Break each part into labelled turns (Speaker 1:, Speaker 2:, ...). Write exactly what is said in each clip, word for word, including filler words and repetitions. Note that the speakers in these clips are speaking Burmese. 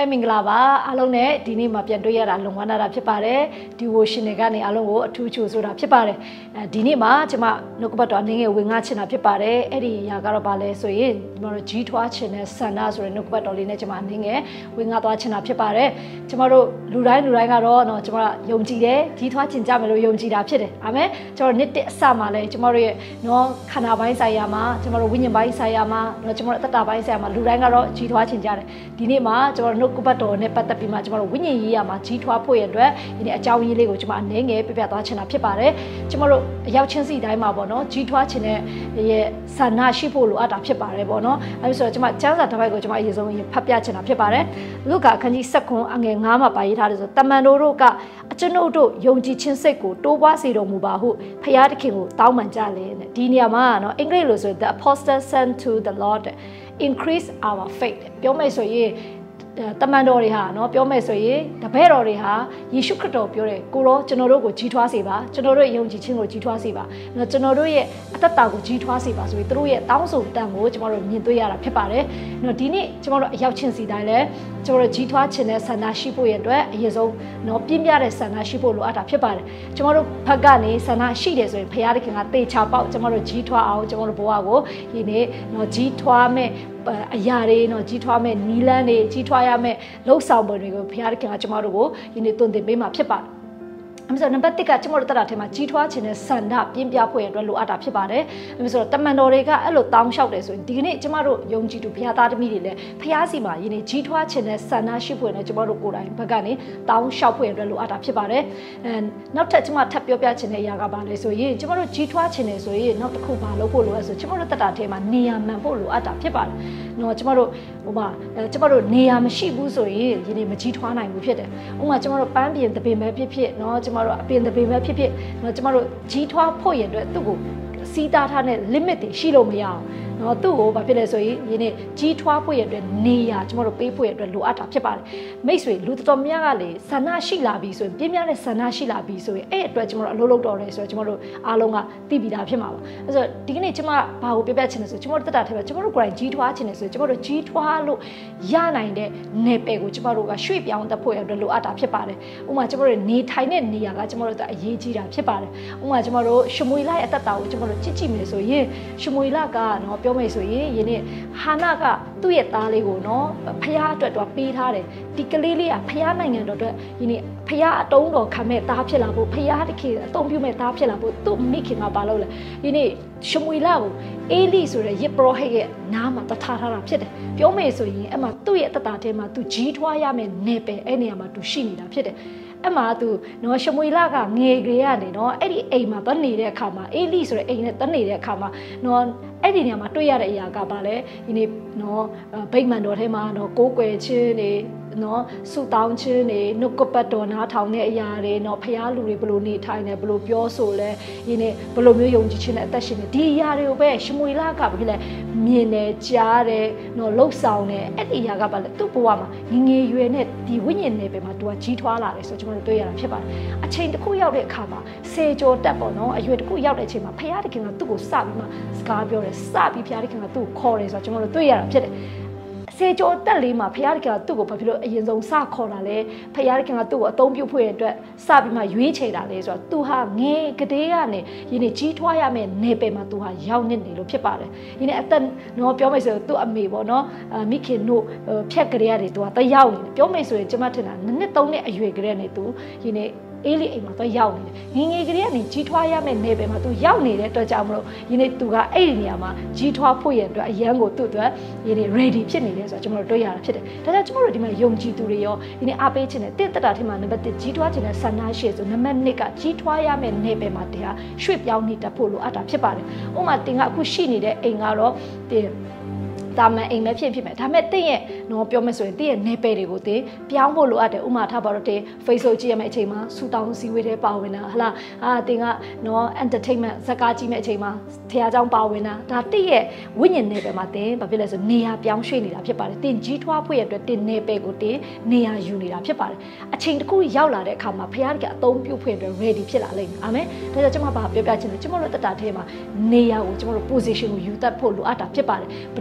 Speaker 1: မင်္ဂလာပါအားလုံးနဲ့ဒီနေ့မှာပြန်တွေ့ရတာလုံဝမ်းနာတာဖြစ်ပါတယ် devotional ကနေအားလုံးကိုအထူးချိုဆိုတာဖြစ်ပါတယ်အဲဒီနေ့မှာကျွန်မနှုတ်ကပတ်တော်အနေငယ်ဝင်ငါချင်တာဖြစ်ပါတယ်အဲ့ဒီຢာကတော့ဗာလဲဆိုရင်ကျွန်တော်တို့ကြီးထွားချင်တဲ့ဆန္ဒဆိုတဲ့နှုတ်ကပတ်တော်လေးနဲ့ကျွန်မအနေငယ်ဝင်ငါသွားချင်တာဖြစ်ပါတယ်ကျွန်တော်တို့လူတိုင်းလူတိုင်းကတော့เนาะကျွန်တော်ယုံကြည်တယ်ကြီးထွားချင်ကြမယ်လို့ယုံကြည်တာဖြစ်တယ်အာမင်ကျွန်တော်နှစ်တစ်အစမှာလဲကျွန်တော်တို့ရဲ့เนาะခန္ဓာပိုင်းဆိုင်ရာမှာကျွန်တော်တို့ဝိညာဉ်ပိုင်းဆိုင်ရာမှာเนาะကျွန်တော်တို့အတ္တပိုင်းဆိုင်ရာမှာလူတိုင်းကတော့ကြီးထွားချင်ကြတယ်ဒီနေ့မှာကျွန်တော်တို့နှုတ်ကပတ်တော်နဲ့ပတ်သက်ပြီးမှကျွန်တော်တို့ဝိညာဉ်ရေးရမှာကြီးထွားဖို့ရတဲ့ဒီနေ့အကြောင်းရင်းလေးကိုကျွန်မအနေငယ်ပြပြသွားချင်တာဖြစ်ပါတယ်ကျွန်တော်တို့အရောက်ချင်းစီတိုင်းမှာပေါ့နော်ကြီးထွားချင်တဲ့ရဲ့ဆန္ဒရှိဖို့လိုအပ်တာဖြစ်ပါတယ်ပေါ့နော်အဲဒါဆိုတော့ကျွန်မကျမ်းစာတစ်ပိုက်ကိုကျွန်မအရင်ဆုံးဖတ်ပြချင်တာဖြစ်ပါတယ်လုကာခန်းကြီး၁၉အငယ်၅မှာပါရေးထားတယ်ဆိုတမန်တော်တို့ကအကျွန်ုပ်တို့ယုံကြည်ခြင်းစိတ်ကိုတိုးပွားစေတော်မူပါဟုဖခင်သခင်ကိုတောင်းပန်ကြလေတဲ့ဒီနေရာမှာနော်အင်္ဂလိပ်လိုဆို the apostle sent to the Lord increase our faith ပြောမယ်ဆိုရင်တမန်တော်တွေဟာเนาะပြောမယ်ဆိုရင်တပည့်တော်တွေဟာယေရှုခရစ်တော်ပြောတယ်ကိုရောကျွန်တော်တို့ကိုကြီးထွားစေပါကျွန်တော်တို့ရဲ့ယုံကြည်ခြင်းကိုကြီးထွားစေပါเนาะကျွန်တော်တို့ရဲ့အသက်တာကိုကြီးထွားစေပါဆိုပြီးသူတို့ရဲ့တောင်းဆိုတန်ကိုကျွန်တော်တို့မြင်တွေ့ရတာဖြစ်ပါတယ်เนาะဒီနေ့ကျွန်တော်တို့အရောက်ချင်းစီတိုင်းလဲကျွန်တော်တို့ကြီးထွားခြင်းနဲ့ဆန္ဒရှိဖို့ရအတွက်အရင်ဆုံးเนาะပြင်းပြတဲ့ဆန္ဒရှိဖို့လိုအပ်တာဖြစ်ပါတယ်ကျွန်တော်တို့ဘက်ကနေဆန္ဒရှိတယ်ဆိုရင်ဘုရားသခင်ကတေချာပေါက်ကျွန်တော်တို့ကြီးထွားအောင်ကျွန်တော်တို့ဘဝကိုဒီနေ့เนาะကြီးထွားမဲ့အရာတွေเนาะကြီးထွားမဲ့နီလန်းတွေကြီးထွားရမဲ့လှုပ်ဆောင်ပုံတွေကိုဘုရားသခင်ကကျွန်တော်တို့ကိုဒီနေ့သွန်သင်ပေးမှာဖြစ်ပါတယ်အမှန်ဆိုနံပါတ်၁ကကျွန်တော်တို့တက်တာထဲမှာကြီးထွားခြင်းနဲ့ဆန္ဒပြင်းပြဖို့ရအတွက်လိုအပ်တာဖြစ်ပါတယ်အမှန်ဆိုတော့တမန်တော်တွေကအဲ့လိုတောင်းလျှောက်တယ်ဆိုရင်ဒီကနေ့ကျွန်တော်တို့ယုံကြည်သူဘုရားသားသမီးတွေလည်းဘုရားစီမှာယနေ့ကြီးထွားခြင်းနဲ့ဆန္ဒရှိဖို့နဲ့ကျွန်တော်တို့ကိုယ်တိုင်ဘက်ကနေတောင်းလျှောက်ဖို့ရအတွက်လိုအပ်တာဖြစ်ပါတယ်အဲနောက်ထပ်ကျွန်မထပ်ပြောပြခြင်းတဲ့အရာကပါလဲဆိုရင်ကျွန်တော်တို့ကြီးထွားခြင်းနဲ့ဆိုရင်နောက်တစ်ခုပါလို့ဖို့လိုအပ်ဆိုကျွန်တော်တို့တက်တာထဲမှာနေရာမှန်ဖို့လိုအပ်တာဖြစ်ပါတယ်နော်ကျွန်တော်တို့ဟိုမှာကျွန်တော်တို့နေရာမရှိဘူးဆိုရင်ယနေ့မကြီးထွားနိုင်ဘူးဖြစ်တယ်ဥပမာကျွန်တော်တို့ပန်းပြင်တပင်ပဲဖြစ်ဖြစ်နော်ကျွန်တော်တို့အပင်တပင်ပဲဖြစ်ဖြစ်နော်ကျွန်တော်တို့ကြီးထွားဖို့ရတဲ့သူ့ကိုစီးတားထားတဲ့ limit တွေရှိလို့မရအောင်နော်သူ့ကိုဘာဖြစ်လဲဆိုရင်ယနေ့ကြီးထွားဖို့ရတဲ့နေရာကျွန်တော်တို့ပေးဖို့ရတဲ့လိုအပ်တာဖြစ်ပါတယ်မိတ်ဆွေလူတော်များကလေဆန္ဒရှိလာပြီဆိုရင်ပြင်းပြတဲ့ဆန္ဒရှိလာပြီဆိုရင်အဲ့အတွက်ကျွန်တော်တို့အလုပ်လုပ်တော်တယ်ဆိုတော့ကျွန်တော်တို့အားလုံးကသိပြီးသားဖြစ်မှာပါအဲ့ဆိုဒီကနေ့ကျွန်မဘာကိုပြပြချင်လဲဆိုကျွန်တော်တို့တက်တာထဲမှာကျွန်တော်တို့ကိုယ်တိုင်ကြီးထွားချင်တယ်ဆိုကျွန်တော်တို့ကြီးထွားလို့ရနိုင်တဲ့နယ်ပယ်ကိုကျွန်တော်တို့ကရွှေ့ပြောင်းတက်ဖို့ရတဲ့လိုအပ်တာဖြစ်ပါတယ်ဥပမာကျွန်တော်တို့နေထိုင်တဲ့နေရာကကျွန်တော်တို့အရေးကြီးတာဖြစ်ပါတယ်ဥပမာကျွန်တော်တို့ရှမွေလိုက်အသက်တာကိုကျွန်တော်တို့ကြည့်ကြည့်မယ်ဆိုရင်ရှမွေလကနော်ပြောမယ်ဆိုရင်ယနေ့ဟာနာကသူ့ရဲ့သားလေးကိုနော်ဖះအတွက်တော့ပေးထားတယ်ဒီကလေးလေးကဖះနိုင်ငံတော်အတွက်ယနေ့ဖះအတုံးတော်ခံမဲ့သားဖြစ်လာဖို့ဖះတခင်အတုံးပြုမဲ့သားဖြစ်လာဖို့သူ့မိခင်ကပါလို့လဲယနေ့ရှမွေလကိုအေလိဆိုတဲ့ယေပရောဟိတ်ရဲ့နားမှာတထားထားတာဖြစ်တယ်ပြောမယ်ဆိုရင်အဲ့မှာသူ့ရဲ့တတထဲမှာသူကြီးထွားရမယ်နေပယ်အဲ့နေရာမှာသူရှိနေတာဖြစ်တယ်အဲ့မှာသူနော်ရှမွေလကငယ်ကလေးကနေနော်အဲ့ဒီအိမ်မှာတန်းနေတဲ့အခါမှာအေလိဆိုတဲ့အိမ်နဲ့တန်းနေတဲ့အခါမှာနော်အဲ့ဒီနေရာမှာတွေ့ရတဲ့အရာကဘာလဲဒီနေ့နော်ဗိမာန်တော်ထဲမှာနော်ကိုးကွယ်ခြင်းနေနော်ဆူတောင်းခြင်းနေနှုတ်ကပတ်တော်နားထောင်တဲ့အရာတွေနော်ဖျားလူတွေဘယ်လိုနေထိုင်နေဘယ်လိုပြောဆိုလဲဒီနေ့ဘယ်လိုမျိုးယုံကြည်ခြင်းနဲ့အသက်ရှင်နေဒီအရာတွေကိုပဲရှမွေလကဘာဖြစ်လဲမြင်တယ်ကြားတယ်နော်လှုပ်ဆောင်တယ်အဲ့ဒီအရာကဘာလဲသူ့ဘဝမှာငငယ်ရွယ်နဲ့ဒီဝိညာဉ်နယ်ပယ်မှာသူကကြီးထွားလာတယ်ဆိုကျွန်တော်တို့တွေ့ရတာဖြစ်ပါတယ်အချိန်တစ်ခုရောက်တဲ့အခါမှာစေကြောတက်ပေါ့နော်အရွယ်တစ်ခုရောက်တဲ့အချိန်မှာဖျားတခင်ကသူ့ကိုစပြီးမှစကားပြောတယ်စပြီးဖျားတခင်ကသူ့ကိုခေါ်တယ်ဆိုတော့ကျွန်တော်တို့တွေ့ရတာဖြစ်တယ်စေကြောတက်လေးမှာဖခင်ကသူ့ကိုဘာဖြစ်လို့အရင်ဆုံးစခေါ်တာလဲဖခင်ကသူ့ကိုအသုံးပြုဖို့ရတဲ့စပြီးမှရွေးချယ်တာလဲဆိုတော့သူဟာငယ်ကလေးကနေယနေ့ကြီးထွားရမယ့်နေပယ်မှာသူဟာရောက်နေတယ်လို့ဖြစ်ပါတယ်ဒီနေ့အသက်နော်ပြောမယ်ဆိုသူ့အမေပေါ့နော်မိခင်တို့ဖြက်ကလေးကနေသူကတရောက်နေတယ်ပြောမယ်ဆိုရင်ကျမထင်တာနှစ်နှစ်သုံးနှစ်အရွယ်ကလေးကနေသူဒီနေ့အေးလေးအိမ်မှာတော့ရောက်နေတယ်ငငယ်ကလေးကနေကြီးထွားရမယ့်နေပယ်မှာသူရောက်နေတဲ့အတွက်ကြောင့်မလို့ဒီနေ့သူကအဲ့ဒီနေရာမှာကြီးထွားဖို့ရအတွက်အရန်ကိုသူ့အတွက်ဒီနေ့ ready ဖြစ်နေတယ်ဆိုတော့ကျွန်တော်တို့တွေ့ရတာဖြစ်တယ်ဒါကြောင့်ကျွန်တော်တို့ဒီမှာယုံကြည်သူတွေရောဒီနေ့အားပေးခြင်းနဲ့တင့်တက်တာထင်မှာနံပါတ်တစ်ကြီးထွားခြင်းနဲ့ဆန္ဒရှိဆိုနံပါတ်နှစ်ကကြီးထွားရမယ့်နေပယ်မှာတရားရွှေ့ပြောင်းနေတတ်ဖို့လိုအပ်တာဖြစ်ပါတယ်ဥပမာတင်ကအခုရှိနေတဲ့အိမ်ကတော့တင်ဒါမှအိမ်မဲ့ဖြစ်ဖြစ်မယ်ဒါမဲ့တင့်ရဲ့နော်ပြောမယ်ဆိုရင်တင့်ရဲ့နေပယ်တွေကိုတင်ပြောင်းဖို့လိုအပ်တယ်ဥမာထားပါတော့တင် Facebook ကြည့်ရမယ့်အချိန်မှာဆူတောင်းစီဝေးတဲ့ပါဝင်တာဟလားအာတင်ကနော် entertainment ဇာတ်ကားကြည့်မယ့်အချိန်မှာထရာကြောင်းပါဝင်တာဒါတင့်ရဲ့ဝိညာဉ်နေပယ်မှာတင်ဘာဖြစ်လဲဆိုနေရာပြောင်းရွှေ့နေတာဖြစ်ပါတယ်တင်ကြီးထွားဖို့ရအတွက်တင်နေပယ်ကိုတင်နေရာယူနေတာဖြစ်ပါတယ်အချိန်တစ်ခုရောက်လာတဲ့အခါမှာဖခင်ကအသုံးပြုဖို့အတွက် ready ဖြစ်လာလိမ့်မယ်အာမင်ဒါကြောင့်ကျွန်မဘာပြောပြချင်လဲကျွန်မတို့တက်တာထဲမှာနေရာကိုကျွန်တော်တို့ position ကိုယူတတ်ဖို့လိုအပ်တာဖြစ်ပါတယ်ဘယ်သူမှတင့်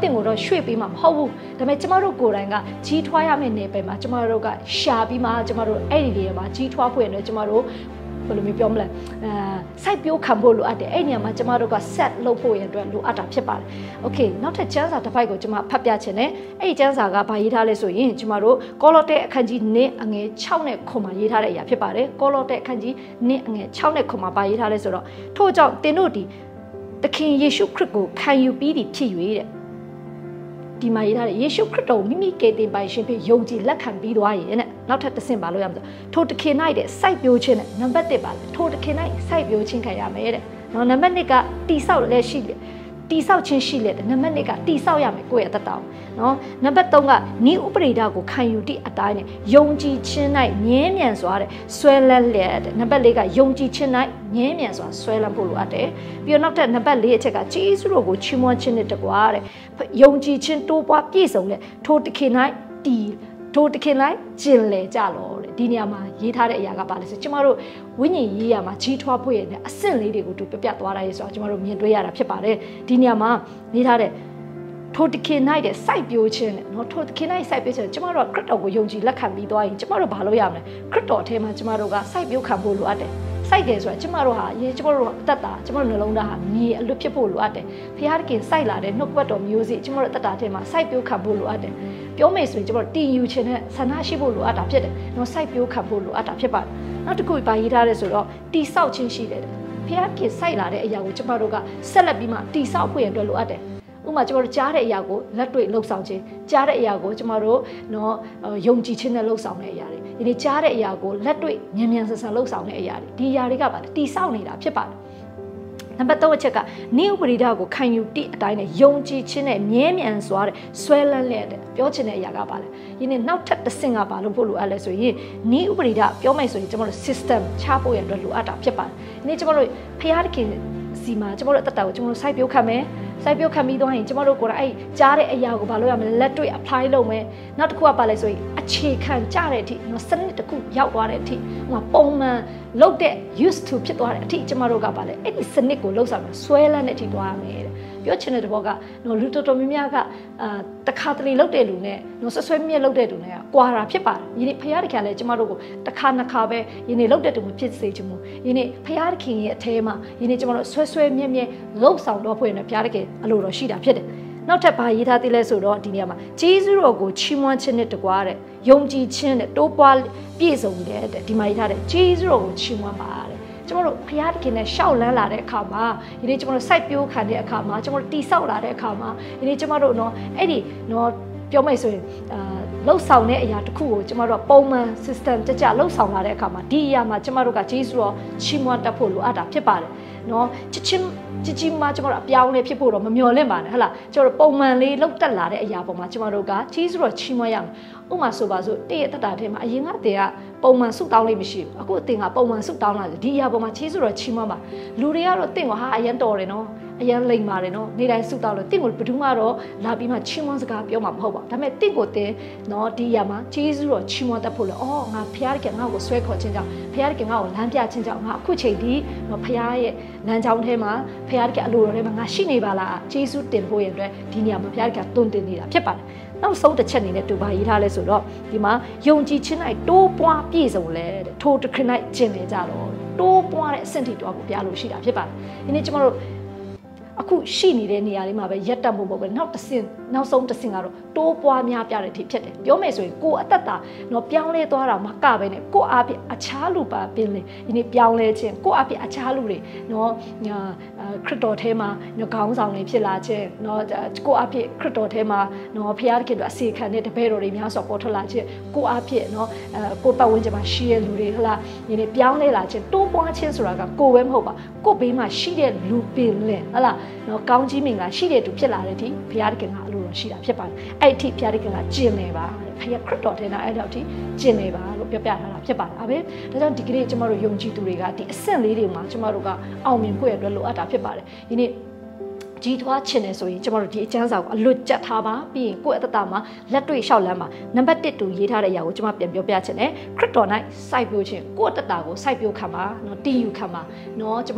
Speaker 1: င့်ကိုတော့ရွှေ့ပေးမှာမဟုတ်ဘူးဒါပေမဲ့ကျမတို့ကိုယ်တိုင်ကကြီးထွားရမယ့်နေပယ်မှာကျမတို့ကရှာပြီးမှကျမတို့အဲ့ဒီနေရာမှာကြီးထွားဖို့ရတယ်ကျမတို့ဘယ်လိုမျိုးပြောမလဲအဲစိုက်ပျိုးခံဖို့လိုအပ်တယ်အဲ့နေရာမှာကျမတို့က set လုပ်ဖို့ရအတွက်လိုအပ်တာဖြစ်ပါတယ်။ Okay နောက်ထပ်ကျမ်းစာတစ်ပိုက်ကိုကျမဖတ်ပြချင်တယ်။အဲ့ဒီကျမ်းစာကဘာရေးထားလဲဆိုရင်ကျမတို့ကောလောသဲအခန်းကြီးနှစ်အငယ်၆နဲ့ခုမှာရေးထားတဲ့အရာဖြစ်ပါတယ်။ကောလောသဲအခန်းကြီးနှစ်အငယ်၆နဲ့ခုမှာဘာရေးထားလဲဆိုတော့ထို့ကြောင့်သင်တို့ဒီသခင်ယေရှုခရစ်ကိုခံယူပြီးသည်ဖြစ်၍တဲ့ဒီမှာရေးထားတဲ့ယေရှုခရစ်တော်မိမိကယ်တင်ပိုင်ရှင်ဖြစ်ယုံကြည်လက်ခံပြီးသွားရင်တဲ့နောက်ထပ်တစ်ဆင့်ပါလို့ရမှာထိုသခင်၌တဲ့စိုက်ပျိုးခြင်းနဲ့နံပါတ်တစ်ပါလေထိုသခင်၌စိုက်ပျိုးခြင်းခံရမယ်တဲ့နော်နံပါတ်နှစ်ကတိဆောက်လက်ရှိလေတိဆောက်ခြင်းရှိလေနံပါတ်နှစ်ကတိဆောက်ရမယ်ကိုယ့်ရဲ့အသက်တာနော်နံပါတ်သုံးကနိဥပရိဒကိုခံယူသည့်အတိုင်းနဲ့ယုံကြည်ခြင်း၌မြဲမြံစွာတဲ့ဆွဲလန်းလျက်တဲ့နံပါတ်လေးကယုံကြည်ခြင်း၌မြဲမြံစွာဆွဲလန်းဖို့လိုအပ်တယ်ပြီးတော့နောက်ထပ်နံပါတ်လေးအချက်ကဂျေဇုတော်ကိုချီးမွမ်းခြင်းနဲ့တကွာတဲ့ယုံကြည်ခြင်းတိုးပွားပြည့်စုံတဲ့ထိုသခင်၌တည်ထိုတခင်လိုက်ကျင်လေကြလို့တဲ့ဒီနေရာမှာရေးထားတဲ့အရာကပါလဲဆိုကျမတို့ဝိညာဉ်ရေးရမှာကြီးထွားဖို့ရတဲ့အဆင့်လေးတွေကိုသူပြပြသွားတာရေးဆိုတော့ကျမတို့မြင်တွေ့ရတာဖြစ်ပါတယ်ဒီနေရာမှာရေးထားတဲ့ထိုတခင်၌တဲ့စိုက်ပျိုးခြင်းနဲ့နော်ထိုတခင်၌စိုက်ပျိုးခြင်းကျမတို့ကခရစ်တော်ကိုယုံကြည်လက်ခံပြီးသွားရင်ကျမတို့ဘာလုပ်ရမလဲခရစ်တော်အထဲမှာကျမတို့ကစိုက်ပျိုးခံဖို့လိုအပ်တယ်စိုက်တယ်ဆိုတာကျမတို့ဟာရေကျမတို့အသက်တာကျမတို့နှလုံးသားဟာမြေအလွတ်ဖြစ်ဖို့လိုအပ်တယ်ဖခင်တခင်စိုက်လာတဲ့နှုတ်ကပတ်တော်မျိုးစေ့ကျမတို့အသက်တာထဲမှာစိုက်ပျိုးခံဖို့လိုအပ်တယ်ပြောမယ်ဆိုရင်ကျမတို့တည်ယူခြင်းနဲ့ဆန္ဒရှိဖို့လိုအပ်တာဖြစ်တယ်နော်စိုက်ပျိုးခံဖို့လိုအပ်တာဖြစ်ပါတယ်နောက်တစ်ခုပါရေးထားတယ်ဆိုတော့တိဆောက်ခြင်းရှိတယ်ဖခင်တခင်စိုက်လာတဲ့အရာကိုကျမတို့ကဆက်လက်ပြီးမှတိဆောက်ဖို့ရအတွက်လိုအပ်တယ်ဥပမာကျမတို့ကြားတဲ့အရာကိုလက်တွေ့လှုပ်ဆောင်ခြင်းကြားတဲ့အရာကိုကျမတို့နော်ယုံကြည်ခြင်းနဲ့လှုပ်ဆောင်တဲ့အရာတွေဒီနေ့ကြားတဲ့အရာကိုလက်တွေ့မြန်မြန်ဆန်ဆန်လှုပ်ဆောင်တဲ့အရာတွေဒီအရာတွေကပါတိဆောက်နေတာဖြစ်ပါတယ်နံပါတ်သုံးအချက်ကနိဥပရိဒကိုခံယူတိအတိုင်းနဲ့ယုံကြည်ခြင်းနဲ့မြဲမြံစွာတဲ့ဆွဲလန်းလျက်တဲ့ပြောချင်တဲ့အရာကပါလေဒီနေ့နောက်ထပ်တစ်ဆင့်ကပါလို့ဖို့လိုအပ်လဲဆိုရင်နိဥပရိဒပြောမယ်ဆိုရင်ကျမတို့ system ချဖို့ရအတွက်လိုအပ်တာဖြစ်ပါတယ်ဒီနေ့ကျမတို့ဖခင်တခင်စီမှာကျမတို့အသက်တာကိုကျမတို့စိုက်ပျိုးခံမယ်စိုက်ပျိုးခံပြီးသွားရင်ကျမတို့ကိုယ်တိုင်အဲ့ကြားတဲ့အရာကိုဘာလို့ရမလဲလက်တွေ့ apply လုပ်မယ်နောက်တစ်ခုကပါလဲဆိုရင်အခြေခံကြတဲ့အထိနော်စနစ်တစ်ခုရောက်သွားတဲ့အထိဟိုပုံမှန်လုပ်တဲ့ used to ဖြစ်သွားတဲ့အထိကျမတို့ကပါလဲအဲ့ဒီစနစ်ကိုလှုပ်ဆောင်မယ်ဆွဲလန်းတဲ့အထိသွားရမယ်တဲ့ပြောချင်တဲ့ဘောကနော်လူတော်တော်များများကအာတခါတလေလုပ်တဲ့လူနဲ့နော်ဆွဆွဲမြက်လုပ်တဲ့လူနဲ့ကွာတာဖြစ်ပါတယ်ယနေ့ဖခင်တခင်လည်းကျမတို့ကိုတစ်ခါနှစ်ခါပဲယနေ့လုပ်တဲ့သူမဖြစ်စေချင်ဘူးယနေ့ဖခင်တခင်ရဲ့အထဲမှာယနေ့ကျမတို့ဆွဆွဲမြက်မြက်လှုပ်ဆောင်တော့ဖွင့်နေဖခင်တခင်အလိုတော်ရှိတာဖြစ်တယ်နောက်ထပ်ဘာရေးထားသေးလဲဆိုတော့ဒီနေရာမှာဂျေဇုတော်ကိုချီးမွမ်းခြင်းနဲ့တကွာတဲ့ယုံကြည်ခြင်းနဲ့တိုးပွားပြည့်စုံတဲ့ဒီမှာရေးထားတဲ့ဂျေဇုတော်ကိုချီးမွမ်းပါတဲ့ကျမတို့ဖခင်တခင်နဲ့ရှောက်လန်းလာတဲ့အခါမှာဒီနေ့ကျမတို့စိုက်ပျိုးခံတဲ့အခါမှာကျမတို့တိဆောက်လာတဲ့အခါမှာဒီနေ့ကျမတို့နော်အဲ့ဒီနော်ပြောမယ်ဆိုရင်အာလှုပ်ဆောင်တဲ့အရာတစ်ခုကိုကျမတို့ပုံမှန် system ကြကြလှုပ်ဆောင်လာတဲ့အခါမှာဒီအရာမှာကျမတို့ကဂျေဇုတော်ချီးမွမ်းတတ်ဖို့လိုအပ်တာဖြစ်ပါတယ်နော်ချစ်ချင်းကြီးကြီးမားကျမတို့အပြောင်းလဲဖြစ်ဖို့တော့မမျှော်လင့်ပါနဲ့ဟုတ်လားကျမတို့ပုံမှန်လေးလှုပ်တက်လာတဲ့အရာပေါ်မှာကျမတို့ကဂျေဇုတော်ချီးမွမ်းရမယ်ဥပမာဆိုပါစို့တည့်ရဲ့တက်တာထဲမှာအရင်ကတည်းကပုံမှန်ဆုတောင်းလေးမရှိဘူးအခုအတင်ကပုံမှန်ဆုတောင်းလာတယ်ဒီအရာပေါ်မှာဂျေဇုတော်ချီးမွမ်းပါလူတွေကတော့တင့်ကဟာအရင်တော်တယ်နော်အရင်လိမ်ပါတယ်နော်နေ့တိုင်းဆုတောင်းလို့တင့်ကိုဘယ်သူမှတော့လာပြီးမှချီးမွမ်းစကားပြောမှာမဟုတ်ပါဘူးဒါပေမဲ့တင့်ကိုတင်နော်ဒီအရာမှာဂျေဇုတော်ချီးမွမ်းတတ်ဖို့လေအော်ငါဖခင်တခင်ငါ့ကိုဆွဲခေါ်ခြင်းကြောင့်ဖခင်တခင်ငါ့ကိုလမ်းပြခြင်းကြောင့်ငါအခုချိန်ဒီနော်ဖခင်ရဲ့လမ်းကြောင်းထဲမှာဖခင်တခင်အလိုတော်ထဲမှာငါရှိနေပါလားဂျေဇုတင်ဖို့ရတဲ့ဒီနေရာမှာဖခင်တခင်တွန်းတင်နေတာဖြစ်ပါတယ်နောက်ဆုံးတစ်ချက်အနေနဲ့တူပါရေးထားလဲဆိုတော့ဒီမှာယုံကြည်ခြင်း၌တိုးပွားပြည့်စုံလဲတဲ့ထိုတခင်၌ကျင့်နေကြတော့တိုးပွားတဲ့အဆင့်ထိတော့ကိုပြလို့ရှိတာဖြစ်ပါတယ်ဒီနေ့ကျမတို့အခုရှိနေတဲ့နေရာလေးမှာပဲရက်တက်မှုမဟုတ်ဘူးနောက်တစ်ဆင့်နောက်ဆုံးတစ်ဆင့်ကတော့တိုးပွားများပြတဲ့အထိဖြစ်တယ်ပြောမယ်ဆိုရင်ကိုယ်အသက်တာတော့ပြောင်းလဲသွားတာမကပဲနဲ့ကိုယ်အားဖြင့်အခြားလူပါပင်လေဒီနေ့ပြောင်းလဲခြင်းကိုယ်အားဖြင့်အခြားလူတွေနော်ခရစ်တော်ထဲမှာနော်ခေါင်းဆောင်တွေဖြစ်လာခြင်းနော်ကိုယ်အားဖြင့်ခရစ်တော်ထဲမှာနော်ဖခင်တခင်တို့အစီခံတဲ့တပည့်တော်တွေများစွာပေါ်ထွက်လာခြင်းကိုယ်အားဖြင့်နော်အဲကိုယ်ပတ်ဝန်းကျင်မှာရှိတဲ့လူတွေဟလာဒီနေ့ပြောင်းလဲလာခြင်းတိုးပွားခြင်းဆိုတာကကိုယ်ပဲမဟုတ်ပါကိုယ်ဘေးမှာရှိတဲ့လူပင်လေဟလာနော်ကောင်းကြီးမင်္ဂလာရှိတဲ့သူဖြစ်လာတဲ့ဒီဘုရားတခင်ကအလိုတော်ရှိတာဖြစ်ပါတယ်အဲ့ဒီဘုရားတခင်ကကျင့်နေပါတဲ့ဘုရားခရစ်တော်ထဲမှာအဲ့တော့ဒီကျင့်နေပါလို့ပြောပြထားတာဖြစ်ပါတယ်အဲ့ဒါကြောင့်ဒီကနေ့ကျမတို့ယုံကြည်သူတွေကဒီအဆင့်လေးတွေမှာကျမတို့ကအောင်မြင်ဖို့ရအတွက်လိုအပ်တာဖြစ်ပါတယ်ဒီနေ့ကြီးထွားချင်တယ်ဆိုရင်ကျမတို့ဒီအကျမ်းစာကိုအလွတ်ကျက်ထားပါပြီးရင်ကိုယ့်အသက်တာမှာလက်တွေ့လျှောက်လန်းပါနံပါတ်တစ်တူရေးထားတဲ့အရာကိုကျမပြန်ပြောပြချင်တယ်ခရစ်တော်၌စိုက်ပျိုးခြင်းကိုယ့်အသက်တာကိုစိုက်ပျိုးခံပါနော်တည်ယူခံပါနော်ကျမတို့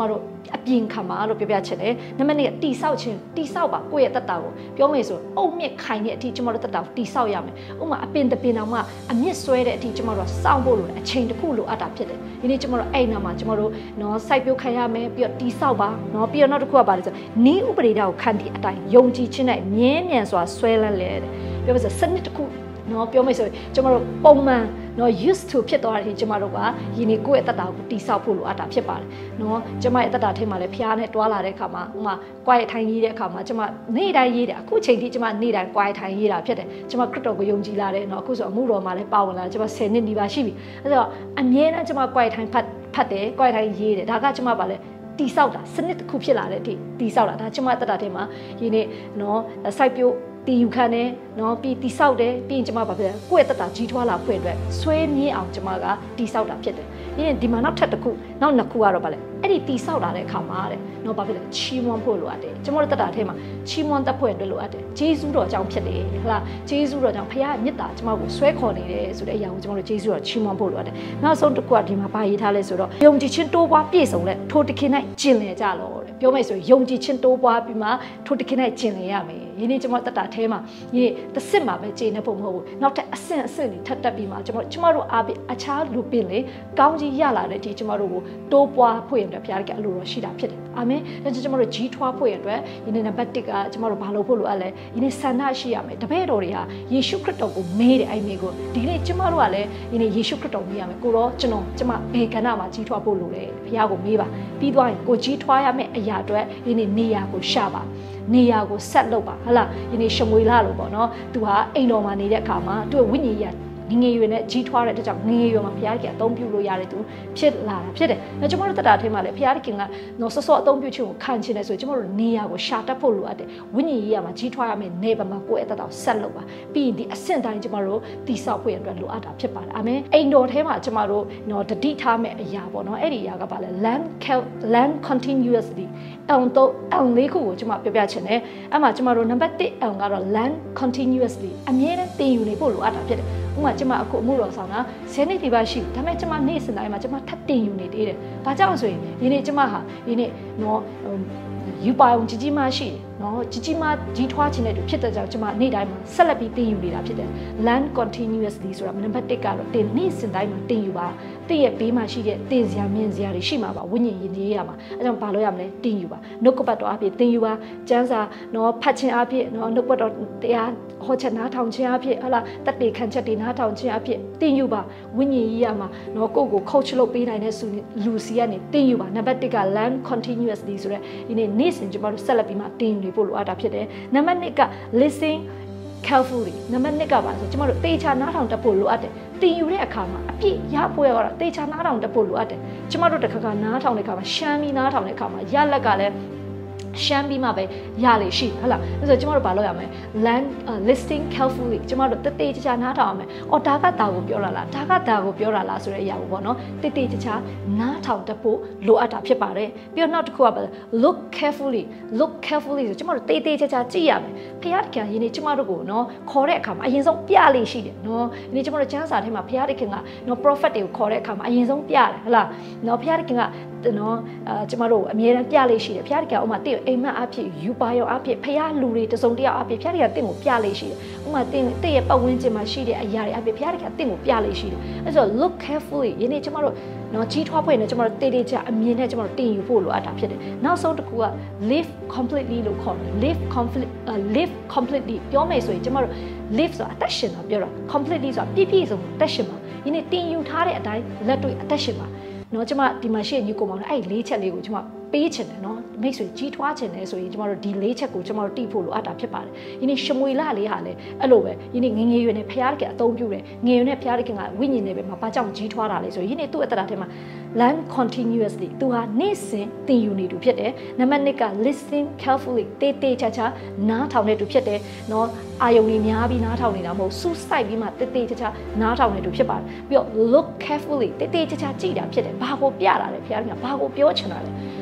Speaker 1: အပြင်ခံမှာလို့ပြောပြချင်တယ်နံပါတ်နှစ်ကတိဆောက်ခြင်းတိဆောက်ပါကိုယ့်ရဲ့တက်တာကိုပြောမယ်ဆိုအုံမြင့်ခိုင်တဲ့အထိကျမတို့တက်တာကိုတိဆောက်ရမယ်ဥမာအပင်တပင်တောင်မှအမြင့်ဆွဲတဲ့အထိကျမတို့စောင့်ဖို့လိုတယ်အချိန်တစ်ခုလိုအပ်တာဖြစ်တယ်ဒီနေ့ကျမတို့အဲ့နာမှာကျမတို့နော်စိုက်ပျိုးခံရမယ်ပြီးတော့တိဆောက်ပါနော်ပြီးတော့နောက်တစ်ခုကပါလဲဆိုနီးဥပဒေတာကိုခံတည်အတိုင်းယုံကြည်ခြင်းနဲ့မြဲမြံစွာဆွဲလန်းလေတဲ့ပြောမယ်ဆိုစနစ်တစ်ခုနော်ပြောမယ်ဆိုကျမတို့ပုံမှန်နော် used to ဖြစ်သွားတဲ့အချိန်ကျမတို့ကယင်းနေကိုယ့်ရဲ့တက်တာကိုတိဆောက်ဖို့လိုအပ်တာဖြစ်ပါတယ်နော်ကျမရဲ့တက်တာထဲမှာလည်းဖျားနဲ့တွားလာတဲ့အခါမှာဥမာ quiet ထိုင်ရေးတဲ့အခါမှာကျမနေ့တိုင်းရေးတယ်အခုချိန်ထိကျမနေ့တိုင်း quiet ထိုင်ရေးတာဖြစ်တယ်ကျမခရစ်တော်ကိုယုံကြည်လာတယ်နော်အခုဆိုအမှုတော်မှာလည်းပါဝင်လာတယ်ကျမဆယ်နှစ်နီးပါးရှိပြီအဲဆိုတော့အမြဲတမ်းကျမ quiet ထိုင်ဖတ်ဖတ်တယ် quiet ထိုင်ရေးတယ်ဒါကကျမပါလေတိဆောက်တာစနစ်တစ်ခုဖြစ်လာတဲ့အထိတိဆောက်တာဒါကျမတက်တာထဲမှာယင်းနေနော် site ပြိုးတီယူခံတယ်နော်ပြီးတိဆောက်တယ်ပြီးရင်ကျမဘာဖြစ်လဲကိုယ့်ရဲ့တက်တာကြီးထွားလာဖွင့်အတွက်ဆွဲမြင့်အောင်ကျမကတိဆောက်တာဖြစ်တယ်ပြီးရင်ဒီမှာနောက်ထပ်တစ်ခုနောက်နှစ်ခုကတော့ဗာလဲအဲ့ဒီတိဆောက်လာတဲ့အခါမှာတဲ့နော်ဘာဖြစ်လဲချီးမွမ်းဖို့လိုအပ်တယ်ကျမတို့တက်တာထဲမှာချီးမွမ်းတတ်ဖွင့်အတွက်လိုအပ်တယ်ဂျေဇုတော်ကြောင့်ဖြစ်တယ်ဟုတ်လားဂျေဇုတော်ကြောင့်ဖခင်မြတ်တာကျမကိုဆွဲခေါ်နေတယ်ဆိုတဲ့အရာကိုကျမတို့ဂျေဇုတော်ချီးမွမ်းဖို့လိုအပ်တယ်နောက်ဆုံးတစ်ခုကဒီမှာဘာရေးထားလဲဆိုတော့ယုံကြည်ခြင်းတိုးပွားပြည့်စုံတဲ့ထိုတခင်၌ကျင်လည်ကြလို့တဲ့ပြောမယ်ဆိုယုံကြည်ခြင်းတိုးပွားပြီးမှထိုတခင်၌ကျင်လည်ရမယ်ယနေ့ကျမတက်တာထဲမှာဒီတစ်စစ်မှာပဲကျင့်နေဖို့မဟုတ်ဘူးနောက်ထပ်အဆင့်အဆင့်တွေထပ်တက်ပြီးမှကျမတို့ကျမတို့အားဖြင့်အခြားလူပင်လေကောင်းကြီးရလာတဲ့အထိကျမတို့ကိုတိုးပွားဖို့ရတဲ့ဘုရားကအလိုတော်ရှိတာဖြစ်တယ်အာမင်ဒါကြောင့်ကျမတို့ကြီးထွားဖို့ရတဲ့ယနေ့နံပါတ်တစ်ကကျမတို့ဘာလို့ဖို့လိုအပ်လဲယနေ့ဆန္ဒရှိရမယ်တပည့်တော်တွေဟာယေရှုခရစ်တော်ကိုမေးတယ်အဲ့မေးကိုဒီနေ့ကျမတို့ကလည်းယနေ့ယေရှုခရစ်တော်မေးရမယ်ကိုတော့ကျွန်တော်ကျမဘယ်ကဏ္ဍမှာကြီးထွားဖို့လိုလဲဘုရားကိုမေးပါပြီးသွားရင်ကိုကြီးထွားရမယ့်အရာအတွက်ယနေ့နေရာကိုရှာပါနေရာကိုဆက်လုပ်ပါဟလာယနေ့ရှမွေလာလို့ပေါ့နော်သူဟာအိမ်တော်မှာနေတဲ့အခါမှာသူ့ဝိညာဉ်ရေးငငယ်ရွယ်နဲ့ကြီးထွားတဲ့အတွက်ကြောင့်ငငယ်ရွယ်မှာဘုရားကအသုံးပြုလို့ရတဲ့သူဖြစ်လာတာဖြစ်တယ်။အဲကျွန်တော်တို့တက်တာထဲမှာလည်းဘုရားခင်ကနော်ဆော့ဆော့အသုံးပြုခြင်းကိုခံချင်တယ်ဆိုကျွန်တော်တို့နေရာကိုရှာတတ်ဖို့လိုအပ်တယ်။ဝိညာဉ်ရေးရမှာကြီးထွားရမယ်နေပါမှာကိုယ့်အသက်တော်ဆက်လုပ်ပါ။ပြီးရင်ဒီအဆင့်တိုင်းကျွန်တော်တို့တိဆောက်ဖို့ရအတွက်လိုအပ်တာဖြစ်ပါတယ်။အာမင်။အိမ်တော်ထဲမှာကျွန်တော်တို့နော်တတိထားမဲ့အရာပေါ့နော်အဲ့ဒီအရာကပါလဲ land land continuously အောင်တော့အောင်လေးခုကိုကျွန်မပြောပြချင်တယ်။အဲ့မှာကျွန်တော်တို့နံပါတ်တစ်အောင်ကတော့ land continuously အမြဲတမ်းတင်ယူနေဖို့လိုအပ်တာဖြစ်တယ်။ဥပမာကျမအခုအမှုတော်ဆောင်တာဆယ်နှစ်ဒီပါရှိဒါပေမဲ့ကျမနေ့စဉ်တိုင်းမှာကျမထပ်တင်ယူနေသေးတယ်။ဘာကြောင့်ဆိုရင်ဒီနေ့ကျမဟာဒီနေ့နော်ယူပါအောင်ကြီးကြီးမရှိတယ်နော်ကြီးကြီးမကြီးထွားခြင်းတဲ့သူဖြစ်တဲ့ကြောင့်ကျမနေ့တိုင်းမှာဆက်လက်ပြီးတင်ယူနေတာဖြစ်တယ် land continuously ဆိုတာနံပါတ်တစ်ကတော့တင်နေ့စဉ်တိုင်းမှာတင်ယူပါတည့်ရဲ့ဘေးမှာရှိတဲ့တင်စရာမြင်စရာတွေရှိမှာပါဝိညာဉ်ရည်ရမှာအဲကြောင့်ဘာလို့ရမလဲတင်ယူပါနှုတ်ကပတ်တော်အဖြစ်တင်ယူပါကျမ်းစာနော်ဖတ်ခြင်းအဖြစ်နော်နှုတ်ကပတ်တော်တရားဟောချက်နားထောင်ခြင်းအဖြစ်ဟလာတက်တေခံချက်တွေနားထောင်ခြင်းအဖြစ်တင်ယူပါဝိညာဉ်ရည်ရမှာနော်ကိုယ့်ကို coach လုပ်ပေးနိုင်တဲ့လူစီကနေတင်ယူပါနံပါတ်တစ်က land continuously ဆိုတဲ့ဒီနေ့နေ့စဉ်ကျမတို့ဆက်လက်ပြီးမှတင်ယူနေဖို့လိုအပ်တာဖြစ်တယ်နံပါတ်နှစ်က listen carefully နံပါတ်နှစ်ကပါဆိုကျမတို့တေချာနားထောင်တတ်ဖို့လိုအပ်တယ်တင်ယူတဲ့အခါမှာအပြည့်ရဖို့ရတော့တေချာနားထောင်တတ်ဖို့လိုအပ်တယ်ကျမတို့တစ်ခါကနားထောင်တဲ့အခါမှာရှမ်းပြီးနားထောင်တဲ့အခါမှာရလက်ကလည်းရှမ်းပြီးမှပဲရလေရှိဟုတ်လားအဲဆိုကျမတို့ဘာလုပ်ရမလဲ land uh, listening carefully ကျမတို့တတေချာချာနားထောင်ရမယ်အော်ဒါကတာကိုပြောတာလားဒါကတာကိုပြောတာလားဆိုတဲ့အရာကိုပေါ့နော်တတေချာချာနားထောင်တတ်ဖို့လိုအပ်တာဖြစ်ပါတယ်ပြီးတော့နောက်တစ်ခုကပါ look carefully look carefully ဆိုကျမတို့တေတေချာချာကြည့်ရမယ်ဖခင်တခင်ယနေ့ကျမတို့ကိုနော်ခေါ်တဲ့အခါမှာအရင်ဆုံးပြလေရှိတယ်နော်ယနေ့ကျမတို့ကျမ်းစာထဲမှာဖခင်တခင်ကနော် prophet တွေကိုခေါ်တဲ့အခါမှာအရင်ဆုံးပြတယ်ဟုတ်လားနော်ဖခင်တခင်ကနော်အာကျမတို့အမြဲတမ်းပြလေရှိတယ်ဖခင်တခင်ကဥမာတင့်အိမ်မက်အဖြစ်ယူပါရောအဖြစ်ဖခင်လူတွေတစုံတယောက်အဖြစ်ဖခင်တခင်ကတင့်ကိုပြလေရှိတယ်ဥမာတင့်တင့်ရဲ့ပတ်ဝန်းကျင်မှာရှိတဲ့အရာတွေအဖြစ်ဖခင်တခင်ကတင့်ကိုပြလေရှိတယ်အဲဆို look carefully ယနေ့ကျမတို့နော်ကြီးထွားဖွင့်နေကျမတို့တေးတေးချအမြင်နဲ့ကျမတို့တင်ယူဖို့လိုအပ်တာဖြစ်တယ်နောက်ဆုံးတစ်ခုက live completely လို့ခေါ်တယ် live complete live completely ပြောမယ်ဆိုရင်ကျမတို့ live ဆိုတာအသက်ရှင်တာပြောတာ completely ဆိုတာပြည့်ပြည့်စုံအသက်ရှင်ပါယနေ့တင်ယူထားတဲ့အတိုင်းလက်တွေ့အသက်ရှင်ပါနော်ကျမဒီမှာရှိညီကိုမောင်အဲ့လေးချက်လေးကိုကျမပေးချင်တယ်နော်မိတ်ဆွေကြီးထွားချင်တယ်ဆိုရင်ကျမတို့ဒီလေးချက်ကိုကျမတို့တိဖို့လိုအပ်တာဖြစ်ပါတယ်ယနေ့ရှမွေလလေးဟာလည်းအဲ့လိုပဲယနေ့ငငယ်ရွယ်နဲ့ဖျားတကအသုံးပြုတယ်ငယ်ရွယ်နဲ့ဖျားတကကဝိညာဉ်နဲ့ပဲမှာဘာကြောင့်ကြီးထွားတာလဲဆိုရင်ယနေ့သူ့အတ္တထဲမှာ learn continuously သူဟာနေ့စဉ်သင်ယူနေသူဖြစ်တယ်နံပါတ်နှစ်က listen carefully တေးတေးချာချာနားထောင်နေသူဖြစ်တယ်နော်အာယုံကြီးများပြီးနားထောင်နေတာမဟုတ်စူးစိုက်ပြီးမှတေးတေးချာချာနားထောင်နေသူဖြစ်ပါတယ်ပြီးတော့ look carefully တေးတေးချာချာကြည့်တာဖြစ်တယ်ဘာကိုပြတာလဲဖျားတကဘာကိုပြောချင်တာလဲ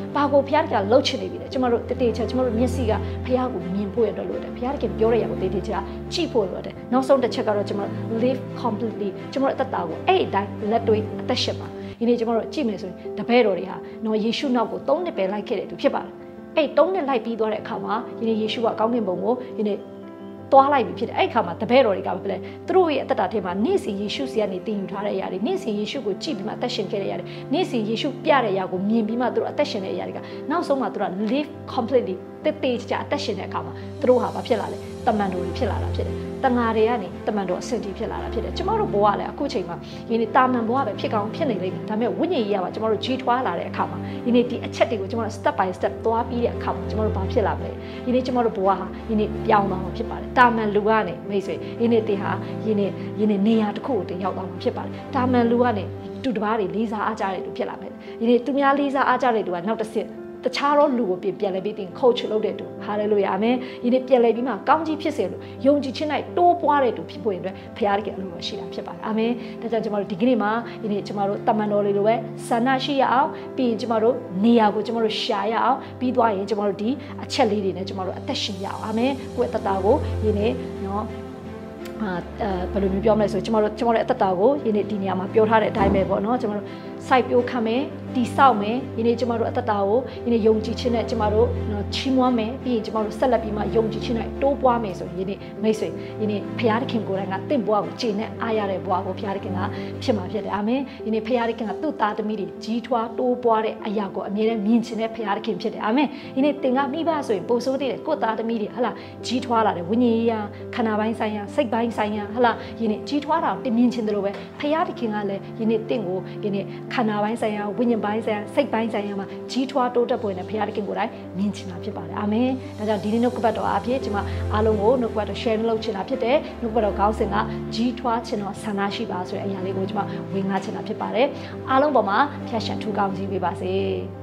Speaker 1: ဘာကိုဖျားတကလှုပ်ချင်နေပြီလေကျမတို့တတိချာကျမတို့မျက်စိကဖျားကိုမြင်ဖို့ရတော့လို့တယ်ဖျားတကပြောရရကိုတတိချာကြည့်ဖို့လို့တယ်နောက်ဆုံးတစ်ချက်ကတော့ကျမတို့ live completely ကျမတို့အသက်တာကိုအဲ့အတိုင်းလက်တွေအသက်ရှင်ပါဒီနေ့ကျမတို့ကြည့်မယ်ဆိုရင်တပည့်တော်တွေဟာနော်ယေရှုနောက်ကိုသုံးနှစ်ပဲလိုက်ခဲ့တယ်သူဖြစ်ပါတယ်အဲ့သုံးနှစ်လိုက်ပြီးသွားတဲ့အခါမှာဒီနေ့ယေရှုကကောင်းကင်ဘုံကိုဒီနေ့သွားလိုက်ပြီဖြစ်တယ်အဲ့ခါမှာတပည့်တော်တွေကပဲသူတို့ရဲ့အသက်တာထဲမှာနေ့စဉ်ယေရှုစီကနေတည်ယူထားတဲ့အရာတွေနေ့စဉ်ယေရှုကိုကြည့်ပြီးမှအသက်ရှင်ခဲ့တဲ့အရာတွေနေ့စဉ်ယေရှုပြတဲ့အရာကိုမြင်ပြီးမှသူတို့အသက်ရှင်တဲ့အရာတွေကနောက်ဆုံးမှသူတို့ live completely တိတ်တိတ်ကြအသက်ရှင်တဲ့အခါမှာသူတို့ဟာဘာဖြစ်လာလဲတမန်တော်တွေဖြစ်လာတာဖြစ်တယ်တငါတွေကနေတမန်တော်အဆင့်ကြီးဖြစ်လာတာဖြစ်တယ်ကျမတို့ဘဝကလည်းအခုချိန်မှာဒီနေ့တာမန်ဘဝပဲဖြစ်ကောင်းဖြစ်နေလိမ့်မယ်ဒါပေမဲ့ဝိညာဉ်ရေးရပါကျမတို့ကြီးထွားလာတဲ့အခါမှာဒီနေ့ဒီအချက်တွေကိုကျမတို့ step by step သွားပြီးတဲ့အခါမှာကျမတို့ဘာဖြစ်လာမလဲဒီနေ့ကျမတို့ဘဝဟာဒီနေ့ပြောင်းသွားမှာဖြစ်ပါတယ်တာမန်လူကနေမိတ်ဆွေဒီနေ့တင်ဟာဒီနေ့ဒီနေ့နေရာတစ်ခုကိုတင်ရောက်သွားမှာဖြစ်ပါတယ်တာမန်လူကနေတူတပားတွေလေးစားအားကြတဲ့လူဖြစ်လာမယ်ဒီနေ့သူများလေးစားအားကြတဲ့လူကနောက်တစ်ဆင့်တခြားတော့လူကိုပြင်ပြန်လဲပြီးတင် coach လုပ်တဲ့သူဟာလေလုယာအာမင်ဒီနေ့ပြန်လဲပြီးမှကောင်းကြီးဖြစ်စေလို့ယုံကြည်ခြင်း၌တိုးပွားတဲ့သူဖြစ်ဖို့ရင်အတွက်ဖခင်တကယ်အလိုရှိတာဖြစ်ပါတယ်အာမင်ဒါကြောင့်ကျွန်တော်တို့ဒီကနေ့မှာဒီနေ့ကျွန်တော်တို့တမန်တော်လေးလိုပဲဆန္ဒရှိရအောင်ပြီးရင်ကျွန်တော်တို့နေရာကိုကျွန်တော်တို့ရှာရအောင်ပြီးသွားရင်ကျွန်တော်တို့ဒီအချက်လေးတွေနဲ့ကျွန်တော်တို့အသက်ရှင်ရအောင်အာမင်ကိုယ့်အသက်တာကိုဒီနေ့နော်အာဘယ်လိုမျိုးပြောမလဲဆိုကျွန်တော်တို့ကျွန်တော်တို့အသက်တာကိုဒီနေ့ဒီနေရာမှာပြောထားတဲ့အတိုင်းပဲပေါ့နော်ကျွန်တော်တို့ site ပြိုးခံမယ်တီဆောက်မယ်ဒီနေ့ကျမတို့အသက်တာကိုဒီနေ့ယုံကြည်ခြင်းနဲ့ကျမတို့နော်ချီးမွမ်းမယ်ပြီးရင်ကျမတို့ဆက်လက်ပြီးမှယုံကြည်ခြင်းနဲ့တိုးပွားမယ်ဆိုရင်ဒီနေ့မိတ်ဆွေဒီနေ့ဖခင်သခင်ကိုယ်တိုင်ကတင့်ဘွားကိုခြေနဲ့အားရတဲ့ဘွားကိုဖခင်သခင်ကဖြစ်မှာဖြစ်တယ်အာမင်ဒီနေ့ဖခင်သခင်ကသူ့သားသမီးတွေကြီးထွားတိုးပွားတဲ့အရာကိုအမြဲတမ်းမြင်ချင်တဲ့ဖခင်သခင်ဖြစ်တယ်အာမင်ဒီနေ့တင်ကမိဘဆိုရင်ပို့ဆိုးတဲ့ကိုယ့်သားသမီးတွေဟလာကြီးထွားလာတယ်ဝိညာဉ်ရေးရာခန္ဓာပိုင်းဆိုင်ရာစိတ်ပိုင်းဆိုင်ရာဟလာဒီနေ့ကြီးထွားတာတင်မြင်ချင်တယ်လို့ပဲဖခင်သခင်ကလည်းဒီနေ့တင့်ကိုဒီနေ့ခန္ဓာပိုင်းဆိုင်ရာဝိညာဉ်ပိုင်းဆိုင်ရာစိတ်ပိုင်းဆိုင်ရာမှာကြီးထွားတိုးတက်ပေါ်နေဖခင်သခင်ကိုယ်တိုင်မြင်ချင်တာဖြစ်ပါတယ်အာမင်ဒါကြောင့်ဒီနေ့နှုတ်ကပတ်တော်အားဖြင့်ကျွန်မအားလုံးကိုနှုတ်ကပတ်တော် share လုပ်ချင်တာဖြစ်တယ်နှုတ်ကပတ်တော်ခေါင်းစဉ်ကကြီးထွားခြင်းတော်ဆန္ဒရှိပါဆိုတဲ့အရာလေးကိုကျွန်မဝင်ငါချင်တာဖြစ်ပါတယ်အားလုံးပေါ်မှာဖျက်ရှံထူကောင်းကြီးပေးပါစေ